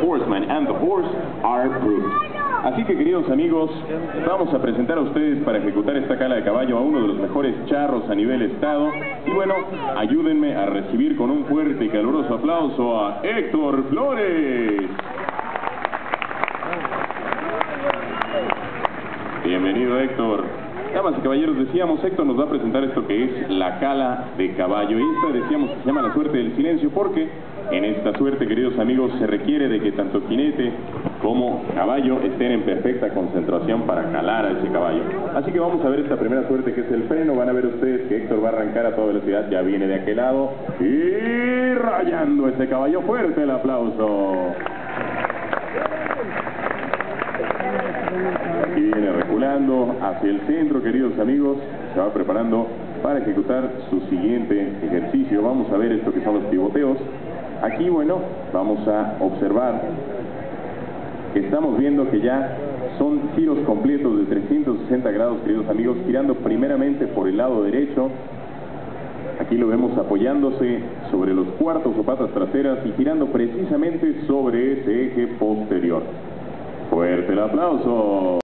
horseman and the horse are proof. Así que, queridos amigos, vamos a presentar a ustedes para ejecutar esta cala de caballo a uno de los mejores charros a nivel estado. Y bueno, ayúdenme a recibir con un fuerte y caluroso aplauso a Héctor Flores. Bienvenido, Héctor. Damas y caballeros, decíamos, Héctor nos va a presentar esto que es la cala de caballo. Y esta, decíamos, que se llama la suerte del silencio porque en esta suerte, queridos amigos, se requiere de que tanto jinete como caballo estén en perfecta concentración para calar a ese caballo. Así que vamos a ver esta primera suerte, que es el freno. Van a ver ustedes que Héctor va a arrancar a toda velocidad, ya viene de aquel lado y rayando ese caballo. Fuerte el aplauso. Aquí viene reculando hacia el centro, queridos amigos. Se va preparando para ejecutar su siguiente ejercicio. Vamos a ver esto que son los pivoteos. Aquí, bueno, vamos a observar que estamos viendo que ya son giros completos de 360 grados, queridos amigos, girando primeramente por el lado derecho. Aquí lo vemos apoyándose sobre los cuartos o patas traseras y girando precisamente sobre ese eje posterior. Fuerte el aplauso.